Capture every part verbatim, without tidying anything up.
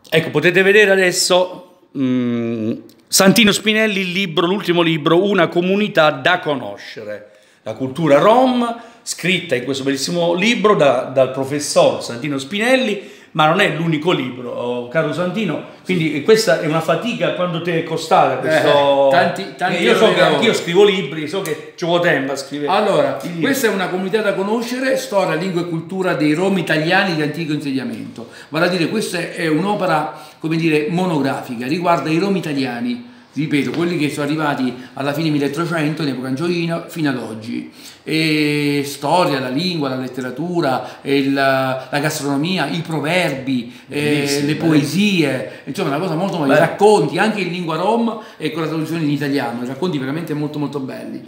Ecco, potete vedere adesso mh, Santino Spinelli, il libro, l'ultimo libro, Una comunità da conoscere, la cultura rom, scritta in questo bellissimo libro da, dal professor Santino Spinelli, ma non è l'unico libro, oh, caro Santino, quindi sì. Questa è una fatica. Quando ti è costata questo... Eh, tanti, tanti io so che anch'io scrivo libri, so che ci vuole tempo a scrivere. Allora, questa è una comunità da conoscere, storia, lingua e cultura dei rom italiani di antico insediamento. Vale a dire, questa è un'opera, come dire, monografica, riguarda i rom italiani, ripeto, quelli che sono arrivati alla fine milletrecento, in epoca angioina, fino ad oggi. E storia, la lingua, la letteratura, il, la gastronomia, i proverbi, eh, le poesie, insomma una cosa molto bella, i racconti anche in lingua rom e con la traduzione in italiano, i racconti veramente molto molto belli.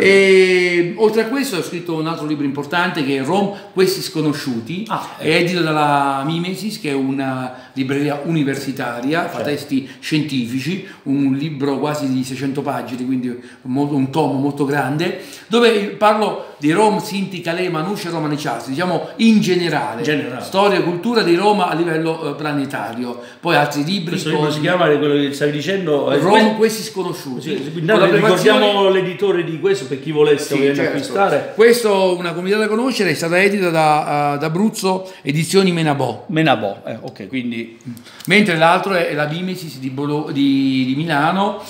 E oltre a questo ho scritto un altro libro importante che è Rom, questi sconosciuti, ah, ecco. È edito dalla Mimesis, che è una libreria universitaria, certo. Fa testi scientifici, un libro quasi di seicento pagine, quindi un, un tomo molto grande, dove parlo di Rom, Sinti, Calais, Manuscia e Romanicciarsi, diciamo in generale, generale, storia e cultura di Roma a livello eh, planetario. Poi altri libri. Questo libro si chiama, quello che stavi dicendo, Rom, questi sconosciuti. Sì, ricordiamo l'editore di questo per chi volesse sì, certo. acquistare. Questo, Una comunità da conoscere, è stata edita da, uh, da Abruzzo Edizioni Menabò. Menabò, eh, ok, quindi. Mentre l'altro è la Mimesis di, Bolo, di, di Milano,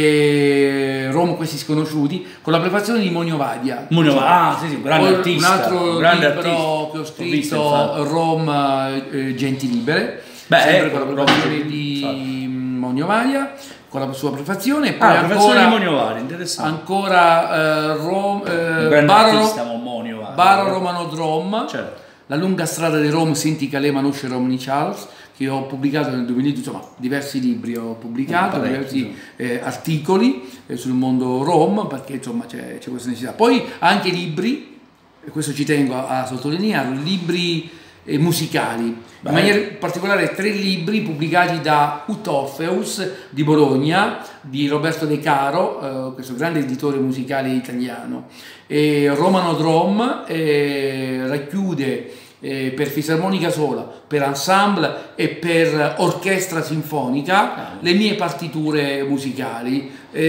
e Rom, questi sconosciuti, con la prefazione di Monio Vadia. Monio Ah, sì, sì, un grande artista. Un altro un grande libro artista. che ho scritto, Rom, eh, Genti Libere, Beh, sempre eh, con la prefazione di Monio Vadia, con la sua prefazione. E poi ah, ancora, prefazione di Monio Vadia, interessante. Ancora eh, Rom, eh, Baro, Monio Vadia. Baro Romano Drom, certo. La lunga strada di Rom, Sinti, Calais, Manuscia e Romanicciarsi, che ho pubblicato nel duemila, insomma diversi libri ho pubblicato, oh, diversi eh, articoli eh, sul mondo rom, perché insomma c'è questa necessità. Poi anche libri, e questo ci tengo a, a sottolinearlo, libri eh, musicali, Beh. in maniera particolare tre libri pubblicati da Ut Orpheus di Bologna, di Roberto De Caro, eh, questo grande editore musicale italiano. E Romano Drom eh, racchiude Eh, per fisarmonica sola, per ensemble e per orchestra sinfonica ah. le mie partiture musicali.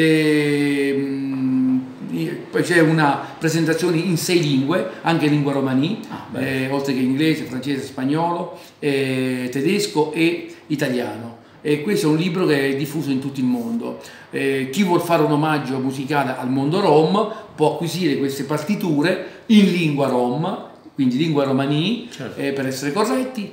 E, mh, poi c'è una presentazione in sei lingue, anche in lingua romani, ah, eh, oltre che inglese, francese, spagnolo, eh, tedesco e italiano. E questo è un libro che è diffuso in tutto il mondo. Eh, chi vuol fare un omaggio musicale al mondo rom può acquisire queste partiture in lingua rom, quindi lingua romani, certo. eh, per essere corretti,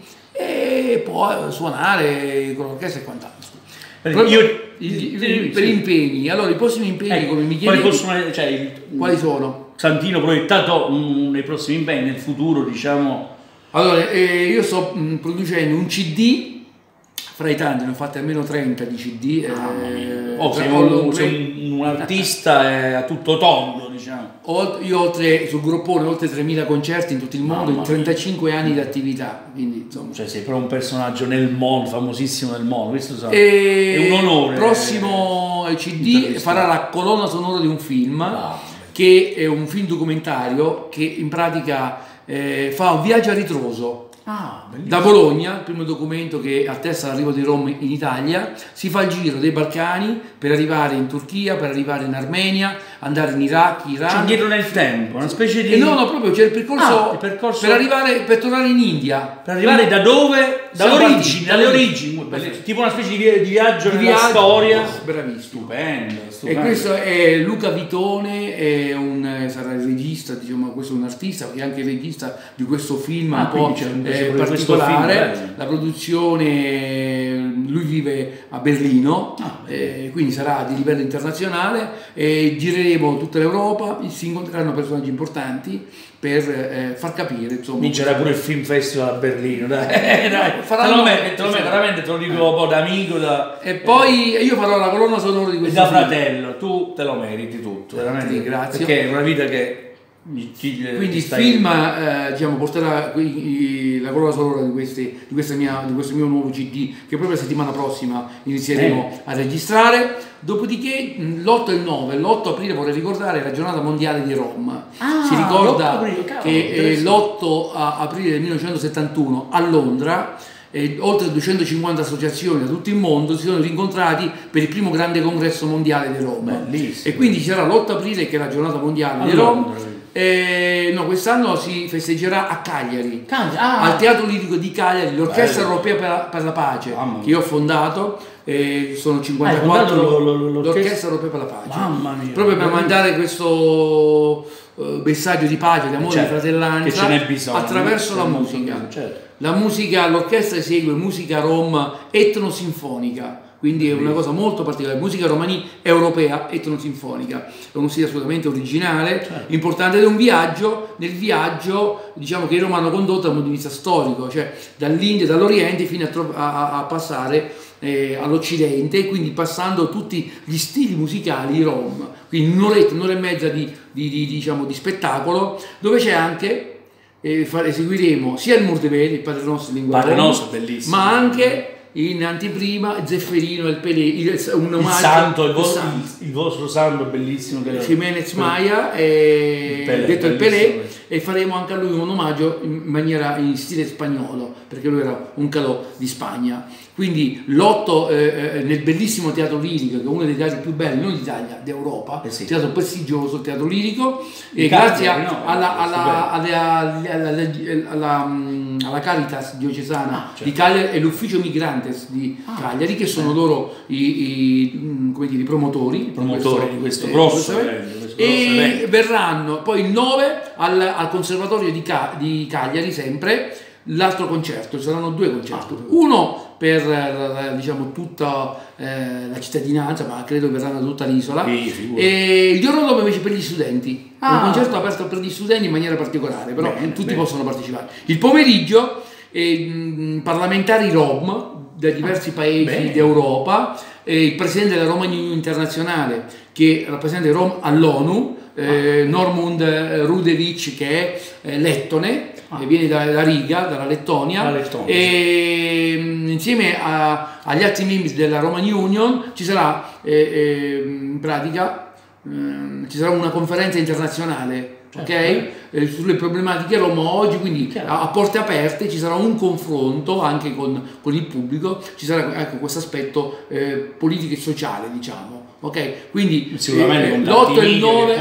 e può suonare con l'orchestra e quant'altro. Per, io, il, il, per sì. impegni, allora i prossimi impegni, eh, come mi chiedi, possono, cioè, il, quali sono? Santino proiettato mh, nei prossimi impegni, nel futuro, diciamo. Allora, eh, io sto mh, producendo un C D. Fra i tanti, ne ho fatti almeno trenta di C D. Eh, oh, sei un, sei un artista eh, a tutto tondo, diciamo. Io oltre, sul gruppone, oltre tremila concerti in tutto il mondo, in trentacinque anni di attività. Quindi, insomma. Cioè sei proprio un personaggio nel mondo, famosissimo nel mondo. Questo so, è un onore. Il prossimo C D farà la colonna sonora di un film, ah, che è un film documentario che in pratica eh, fa un viaggio a ritroso. Ah, da Bologna, il primo documento che attesta l'arrivo di Rom in Italia, si fa il giro dei Balcani per arrivare in Turchia, per arrivare in Armenia, andare in Iraq, Iran. Cioè indietro nel tempo, una specie di... E no, no, proprio c'è il percorso, ah, il percorso per arrivare, per tornare in India. Per arrivare da dove? Dalle origini, dalle origini, tipo una specie di, via, di viaggio di nella viaggio, storia. Bravissimo. Stupendo, stupendo. E questo è Luca Vitone, è un, sarà il regista, diciamo, questo è un artista, che è anche il regista di questo film ah, un po' eh, particolare. Film, la produzione, lui vive a Berlino, ah, eh, quindi sarà di livello internazionale, e gireremo tutta l'Europa, si incontreranno personaggi importanti per eh, far capire, insomma. Vincerà pure il Film Festival a Berlino, dai, dai. Faranno, te lo metto, te lo metto, veramente te lo dico un po' da amico, da, e poi eh, io farò la colonna sonora di questo da film. Fratello, tu te lo meriti tutto, veramente, grazie. Perché è una vita che quindi il film eh, diciamo, porterà qui, la colonna sonora di, questi, di, questa mia, di questo mio nuovo C D, che proprio la settimana prossima inizieremo eh. a registrare. Dopodiché l'otto e il nove, l'otto aprile vorrei ricordare la giornata mondiale di Rom. Ah, si ricorda aprile, cavolo, che l'otto aprile del millenovecentosettantuno a Londra e oltre duecentocinquanta associazioni da tutto il mondo si sono rincontrati per il primo grande congresso mondiale dei Rom. Bellissimo. E quindi ci sarà l'otto aprile, che è la giornata mondiale dei Rom. E, no, quest'anno si festeggerà a Cagliari, Ah. al Teatro Lirico di Cagliari, l'Orchestra Europea per la, per la Pace, che io ho fondato. Eh, sono cinquantaquattro, l'Orchestra Europea per la Pace. Mamma mia, proprio per mandare questo uh, messaggio di pace, di amore, certo, di fratellanza, che ce n'è bisogno, attraverso la musica. Certo. La musica, l'orchestra esegue musica rom etnosinfonica, quindi è una cosa molto particolare, musica romani europea etnosinfonica, è uno stile assolutamente originale, certo, importante, ed è un viaggio, nel viaggio diciamo che i romani hanno condotto dal punto di vista storico, cioè dall'India, dall'Oriente fino a, a, a passare eh, all'Occidente, quindi passando tutti gli stili musicali rom, quindi un'oretta, un'ora e mezza di, di, di, diciamo, di spettacolo, dove c'è anche, eh, eseguiremo sia il Murdeveli, il Padre Nostro in lingua rom, bellissimo, ma anche in anteprima Zefferino, il Pelé, il, un omaggio, il santo, il, vostro, il, il vostro santo bellissimo, che Jiménez Maya, e, Pelé, detto il Pelé, e faremo anche a lui un omaggio in maniera in stile spagnolo, perché lui era un calò di Spagna. Quindi l'otto eh, nel bellissimo Teatro Lirico, che è uno dei teatri più belli non d'Italia, d'Europa, eh sì, teatro prestigioso, il Teatro Lirico, e grazie a, no, alla, alla, alla, alla, alla, alla Caritas diocesana, ah, certo, di Cagliari e l'Ufficio Migrantes di ah, Cagliari, che sono eh. loro i, i, come dire, i promotori, I promotori di questo, di questo grosso evento, questo e evento. Verranno poi il nove al, al Conservatorio di, Ca, di Cagliari sempre l'altro concerto, ci saranno due concerti, ah, uno per diciamo tutta eh, la cittadinanza, ma credo verranno da tutta l'isola, sì, e il giorno dopo invece per gli studenti, ah, un concerto aperto per gli studenti in maniera particolare, però bene, tutti bene. possono partecipare. Il pomeriggio eh, mh, parlamentari rom da diversi paesi d'Europa, eh, il presidente della Roma Union Internazionale che rappresenta i Rom all'ONU, eh, Normund Rudevic, che è eh, lettone, ah. viene da, da Riga, dalla Lettonia, la Lettonia, e sì. insieme a, agli altri membri della Roman Union ci sarà eh, eh, in pratica eh, ci sarà una conferenza internazionale, certo, ok? Eh, sulle problematiche Roma oggi, quindi a, a porte aperte ci sarà un confronto anche con, con il pubblico, ci sarà ecco, questo aspetto eh, politico e sociale, diciamo. Ok, quindi sicuramente eh, l'otto e il nove,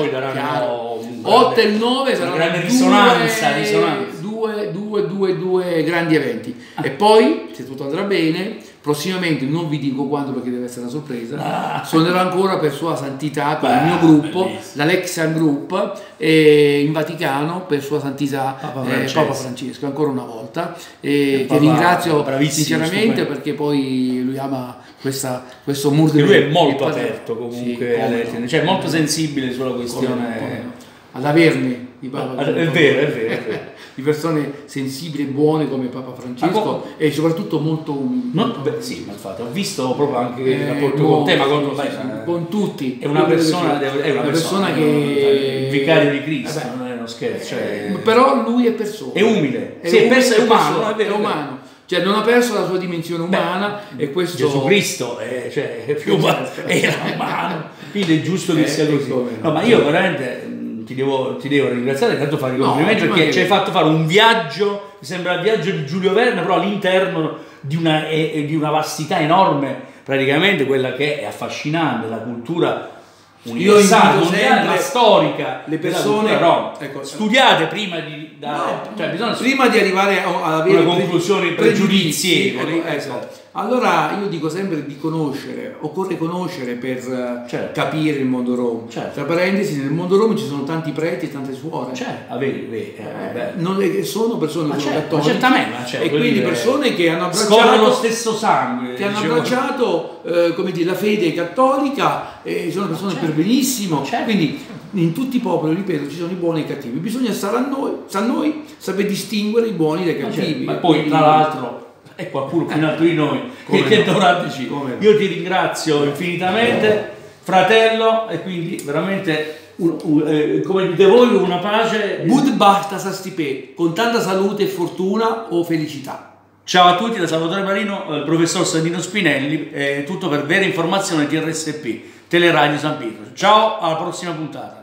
otto e il nove saranno una grande risonanza, due, risonanza. Due, due, due, due grandi eventi. Ah. E poi, se tutto andrà bene, prossimamente, non vi dico quando perché deve essere una sorpresa, ah. suonerò ancora per Sua Santità con Beh, il mio gruppo, l'Alexian Group, eh, in Vaticano per Sua Santità Papa Francesco, eh, Papa Francesco ancora una volta. E ti ringrazio sinceramente stupendo. Perché poi lui ama questa, questo Murdeveli. Lui è molto aperto comunque, sì, no. cioè molto sensibile sulla questione. Come, come ad averne di Papa, è vero, è vero, è vero. di persone sensibili e buone come Papa Francesco e soprattutto molto umili. Non, beh, sì, ma infatti ho visto proprio anche il rapporto con te, ma con, sì, sì, con tutti. È una persona, è una, una persona, persona che il vicario di Cristo, vabbè, non è uno scherzo. Cioè, però lui è persona. È umile, è, sì, umile, è, è umano, è, vero, è umano. Cioè non ha perso la sua dimensione umana. Beh, e questo Gesù Cristo è, cioè, è più umano, era umano, quindi è giusto che eh, sia così. No, ma io veramente ti devo, ti devo ringraziare, intanto fare i complimenti, no, perché ci hai fatto fare un viaggio, mi sembra il viaggio di Giulio Verne, però all'interno di una, è, di una vastità enorme, praticamente quella che è affascinante, la cultura universale, mondiale, ma storica, le persone, no, ecco, studiate prima di, da, no, cioè bisogna prima di arrivare ad avere una conclusione pregiudizievoli. Ecco. Allora io dico sempre di conoscere, occorre conoscere per certo. capire il mondo rom. Certo. Tra parentesi, nel mondo rom ci sono tanti preti e tante suore. Certo. Ah, vedi, vedi, eh, non è, sono persone che sono certo, cattoliche, certamente, ma certo, e quindi persone che hanno abbracciato lo stesso sangue, che hanno abbracciato eh, come dire, la fede cattolica, e sono persone certo. per benissimo. Certo. Quindi in tutti i popoli, ripeto, ci sono i buoni e i cattivi. Bisogna stare a noi, a noi saper distinguere i buoni dai cattivi. Certo. Ma poi tra l'altro è qualcuno più in alto di noi che, che no? dovrà decidere. No? Io ti ringrazio infinitamente, fratello, e quindi veramente un, un, eh, come dite voi, una pace. Bud basta sastipe, con tanta salute e fortuna o felicità. Ciao a tutti da Salvatore Marino, il professor Santino Spinelli, è tutto per Vera Informazione T R S P, Teleradio San Pietro. Ciao, alla prossima puntata.